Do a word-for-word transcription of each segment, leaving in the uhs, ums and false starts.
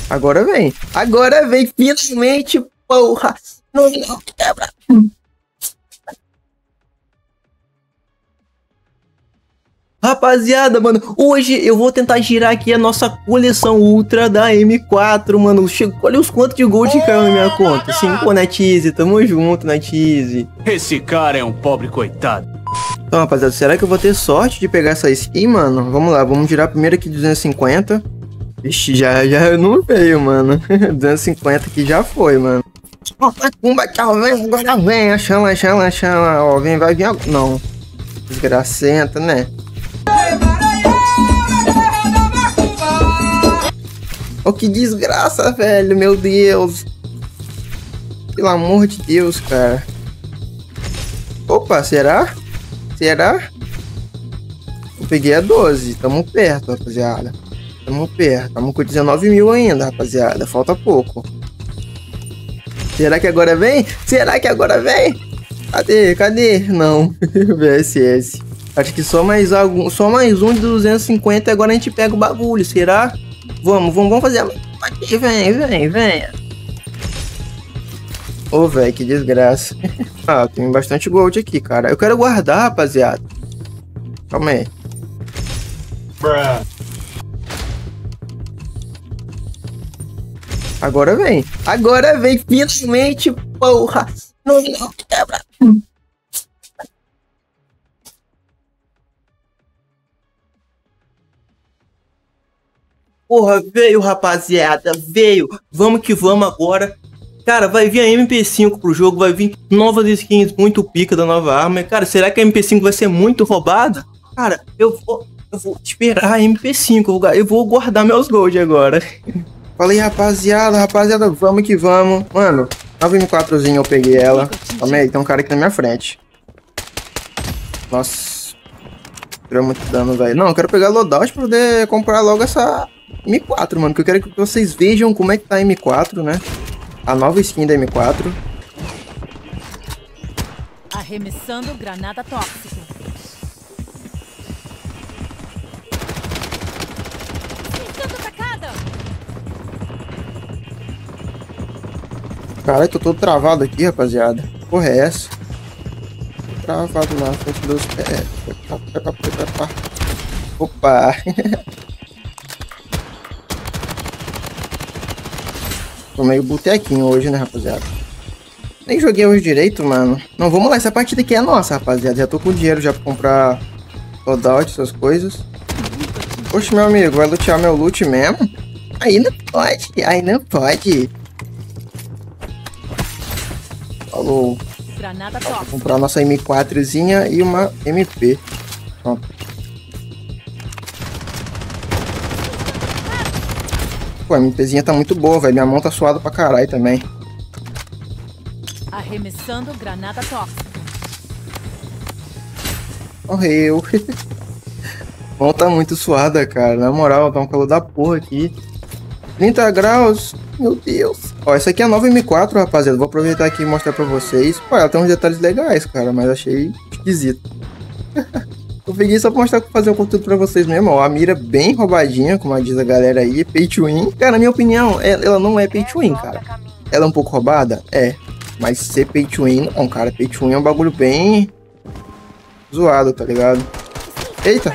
Agora vem. Agora vem, finalmente, porra. Não, não, quebra. Rapaziada, mano, hoje eu vou tentar girar aqui a nossa coleção ultra da M quatro, mano. Chegou, olha os quantos de gold que caiu na minha conta. Cinco, Netize, tamo junto, Netize. Esse cara é um pobre coitado. Então, rapaziada, será que eu vou ter sorte de pegar essa skin, mano? Vamos lá, vamos girar primeiro aqui duzentos e cinquenta. Ixi, já, já não veio, mano. duzentos e cinquenta aqui já foi, mano. Pumba, tchau, vem, agora vem. Chama, chama, chama. Ó, vem, vai vir agora. Não. Desgracenta, né? Oh, que desgraça, velho. Meu Deus. Pelo amor de Deus, cara. Opa, será? Será? Eu peguei a doze. Tamo perto, rapaziada. Tamo perto. Tamo com dezenove mil ainda, rapaziada. Falta pouco. Será que agora vem? Será que agora vem? Cadê? Cadê? Não. V S S. Acho que só mais algum, só mais um de duzentos e cinquenta e agora a gente pega o bagulho. Será? Vamos, vamos, vamos fazer. Aqui, vem, vem, vem. Ô, oh, velho, que desgraça. Ah, tem bastante gold aqui, cara. Eu quero guardar, rapaziada. Calma aí. Bruh. Agora vem. Agora vem, finalmente, porra. Não, não, quebra. Porra, veio, rapaziada, veio. Vamos que vamos agora. Cara, vai vir a M P cinco pro jogo, vai vir novas skins muito pica da nova arma. Cara, será que a M P cinco vai ser muito roubada? Cara, eu vou, eu vou esperar a M P cinco, eu vou guardar meus gold agora. Falei, rapaziada, rapaziada, vamos que vamos. Mano, nove M quatrozinha eu peguei ela. Calma aí, tem um cara aqui na minha frente. Nossa. Tirou muito dano, velho. Não, eu quero pegar loadout pra poder comprar logo essa M quatro, mano. Que eu quero que vocês vejam como é que tá a M quatro, né? A nova skin da M quatro. Arremessando granada tóxica. Sendo atacada. Caralho, tô todo travado aqui, rapaziada. Porra é essa? Tô travado lá, frente dos pés. Opa! Tô meio botequinho hoje, né, rapaziada? Nem joguei hoje direito, mano. Não, vamos lá, essa partida aqui é nossa, rapaziada. Já tô com dinheiro já pra comprar loadout, essas coisas. Oxe, meu amigo, vai lutear meu loot mesmo? Aí não pode, aí não pode. Falou. Vou comprar nossa M quatrozinha e uma M P. Pronto. Pô, a MPzinha tá muito boa, velho. Minha mão tá suada pra caralho também. Arremessando granada tóxica. Morreu. A mão tá muito suada, cara. Na moral, tá um calor da porra aqui. trinta graus. Meu Deus. Ó, essa aqui é a nova M quatro, rapaziada. Vou aproveitar aqui e mostrar pra vocês. Pô, ela tem uns detalhes legais, cara. Mas achei esquisito. Eu peguei só pra mostrar, fazer o conteúdo pra vocês mesmo, ó. A mira bem roubadinha, como diz a galera aí. Pay to win. Cara, na minha opinião, ela não é pay to win, cara. Ela é um pouco roubada? É. Mas ser pay to win, não, cara. Pay to win é um bagulho bem zoado, tá ligado? Eita.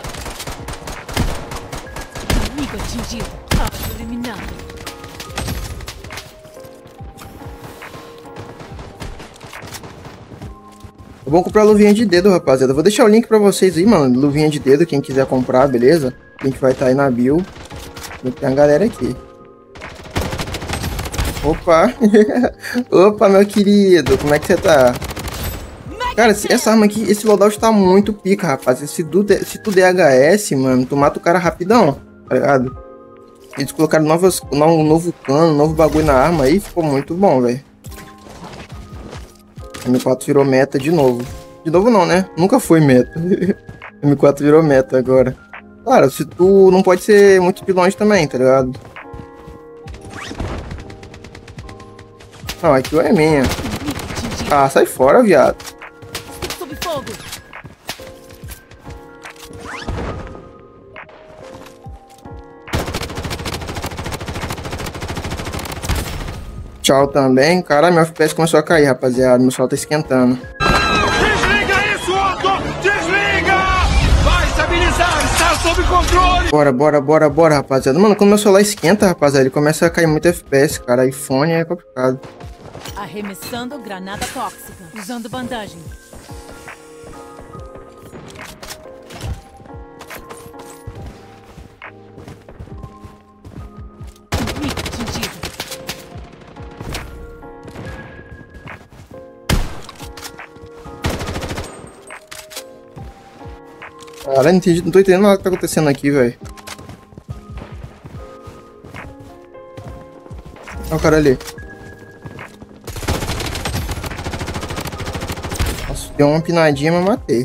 Vou comprar luvinha de dedo, rapaziada. Vou deixar o link pra vocês aí, mano. Luvinha de dedo, quem quiser comprar, beleza? O link vai estar aí na bio. Tem a galera aqui. Opa. Opa, meu querido. Como é que você tá? Cara, essa arma aqui, esse loadout tá muito pica, rapaz. Se tu, se tu der H S, mano, tu mata o cara rapidão, tá ligado? Eles colocaram novas, um novo cano, um novo bagulho na arma aí. Ficou muito bom, velho. M quatro virou meta de novo. De novo não, né? Nunca foi meta. M quatro virou meta agora. Claro, se tu não pode ser muito de longe também, tá ligado? Não, aqui é minha. Ah, sai fora, viado. Sob fogo. Tchau também. Caralho, meu F P S começou a cair, rapaziada. Meu sol tá esquentando. Desliga isso, Otto! Desliga! Vai estabilizar! Está sob controle! Bora, bora, bora, bora, rapaziada. Mano, quando meu celular esquenta, rapaziada, ele começa a cair muito F P S, cara. iPhone é complicado. Arremessando granada tóxica. Usando bandagem. Inimigo atingido. Caralho, não, entendi, não tô entendendo nada que tá acontecendo aqui, velho. Olha o cara ali. Nossa, deu uma empinadinha, mas matei.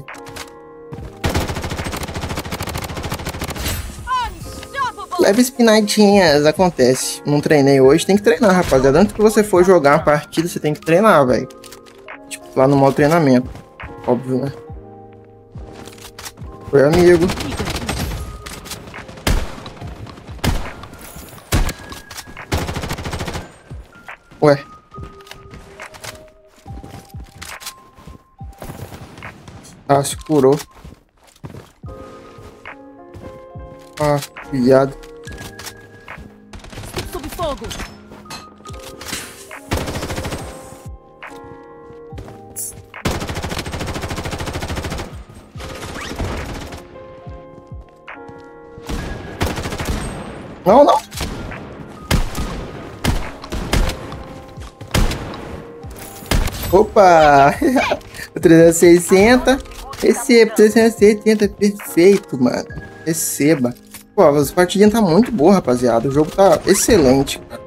Leves pinadinhas, acontece. Não treinei hoje, tem que treinar, rapaziada. Antes que você for jogar uma partida, você tem que treinar, velho. Tipo, lá no modo treinamento. Óbvio, né? Foi amigo. Ué. Ah, se curou. Ah, viado. Sob fogo. Não, não. Opa! trezentos e sessenta. Receba, trezentos e setenta. Perfeito, mano. Receba. Pô, a partidinha tá muito boa, rapaziada. O jogo tá excelente, cara.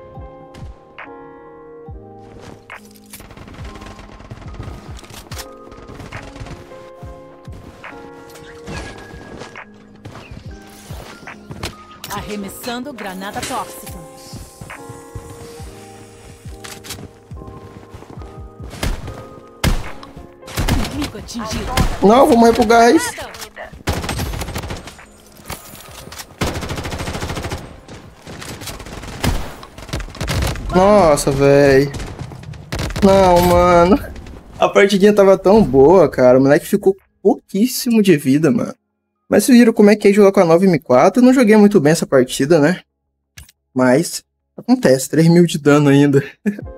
Arremessando granada tóxica. Inimigo atingido. Não, vou morrer pro gás. Nossa, velho. Não, mano. A partidinha tava tão boa, cara. O moleque ficou pouquíssimo de vida, mano. Mas vocês viram como é que é jogar com a nove M quatro? Eu não joguei muito bem essa partida, né? Mas acontece, três mil de dano ainda.